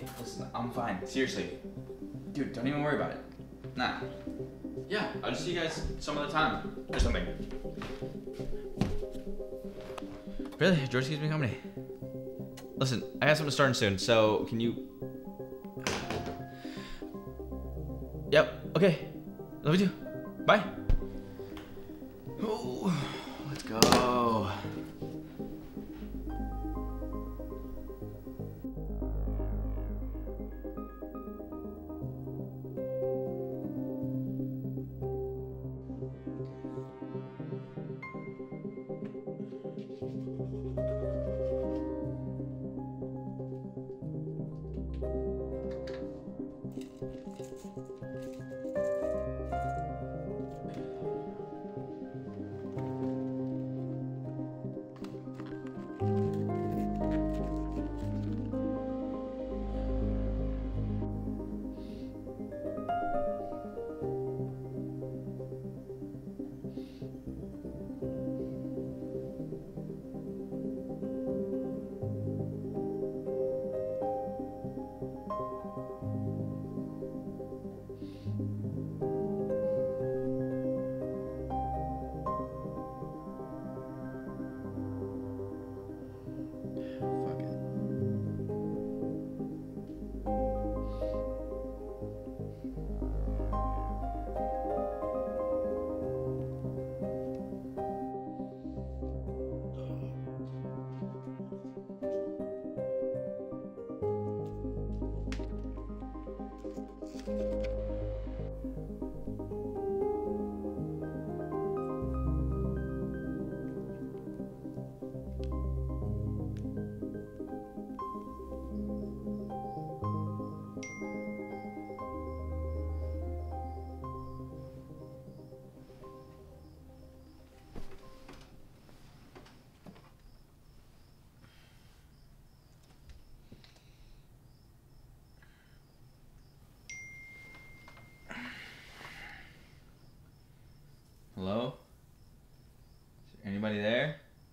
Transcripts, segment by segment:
listen, I'm fine. Seriously. Dude, don't even worry about it. Nah. Yeah, I'll just see you guys some other time or something. Really? George keeps me company. Listen, I have something starting soon, so can you... Yep, okay. Love you too. Bye. Oh, let's go. Hello? Is there anybody there?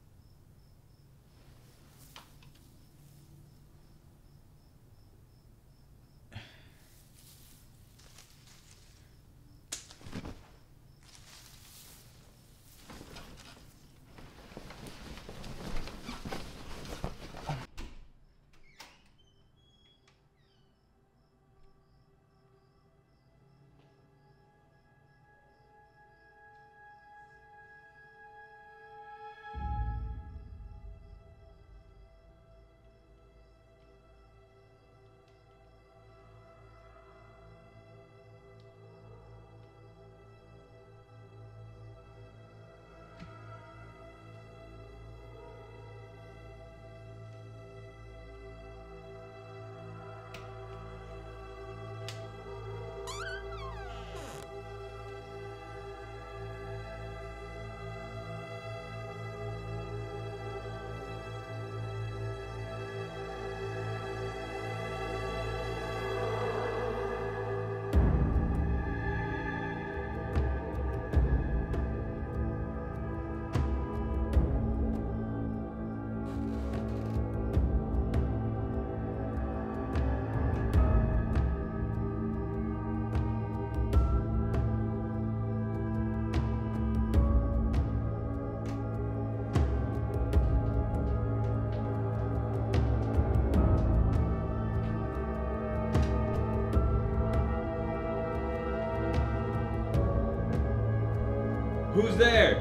Who's there?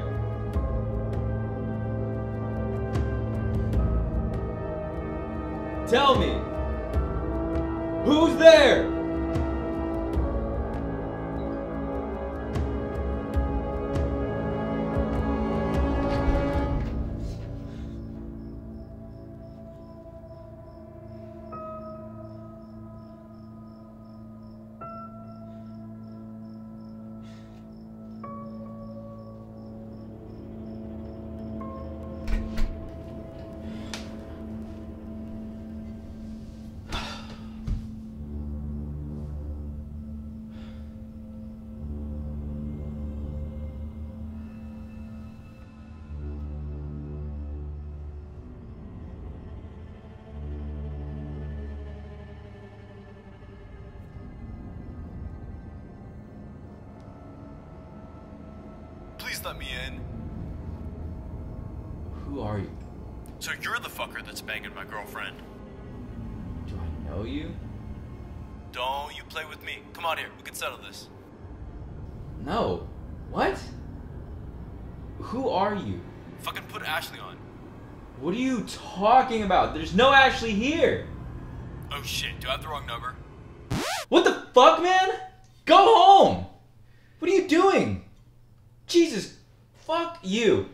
Tell me. Who's there? Just let me in. Who are you? So you're the fucker that's banging my girlfriend. Do I know you? Don't you play with me. Come on here, we can settle this. No. What? Who are you? Fucking put Ashley on. What are you talking about? There's no Ashley here. Oh shit, do I have the wrong number? What the fuck, man? Go home! What are you doing? Jesus, fuck you.